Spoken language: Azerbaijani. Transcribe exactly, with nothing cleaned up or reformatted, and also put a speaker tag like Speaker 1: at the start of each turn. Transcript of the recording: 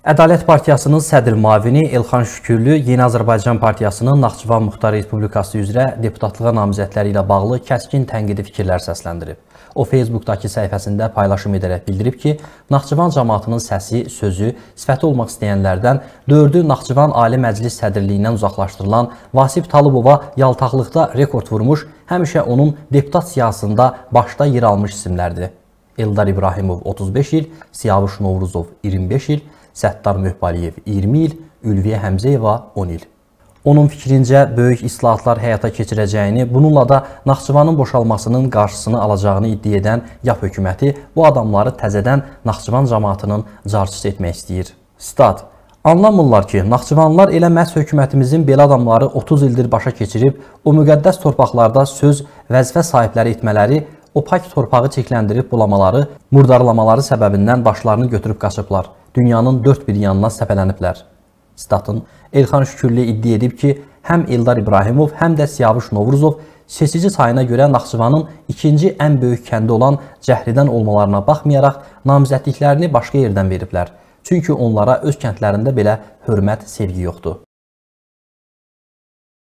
Speaker 1: Ədalət Partiyasının sədr müavini Elxan Şükürlü Yeni Azərbaycan Partiyasının Naxçıvan Muxtar Respublikası üzrə deputatlığa namizədləri ilə bağlı kəskin tənqidi fikirlər səsləndirib. O, Facebookdakı səhifəsində paylaşım edərək bildirib ki, Naxçıvan cəmaatının səsi, sözü, sifəti olmaq istəyənlərdən dördü Naxçıvan Ali Məclis sədrliyindən uzaqlaşdırılan Vasif Talıbova yaltaqlıqda rekord vurmuş, həmişə onun deputat siyasında başda yer almış isimlərdir. Eldar İbrahimov otuz beş il, Siyavuş Novruzov iyirmi beş il, Səttar Möhbaliyev iyirmi il, Ülviyə Həmzəyeva on il. Onun fikrincə, böyük islahatlar həyata keçirəcəyini, bununla da Naxçıvanın boşalmasının qarşısını alacağını iddia edən YAP hökuməti bu adamları təzədən Naxçıvan cəmaatının carçısı etmək istəyir. Stat: Anlamırlar ki, Naxçıvanlılar elə məhz hökumətimizin belə adamları otuz ildir başa keçirib, o müqəddəs torpaqlarda söz, vəzifə sahibləri etmələri, o pak torpağı çirkləndirib bulamaları, murdarlamaları səbəbindən başlarını götürüb qaçıblar. Dünyanın dörd bir yanına səpələniblər. Statın Elxan Şükürlü iddia edib ki, həm Eldar İbrahimov, həm də Siyavuş Novruzov seçici sayına görə Naxçıvanın ikinci ən böyük kəndi olan Cəhridən olmalarına baxmayaraq namizədliklərini başqa yerdən veriblər. Çünki onlara öz kəndlərində belə hörmət, sevgi yoxdur.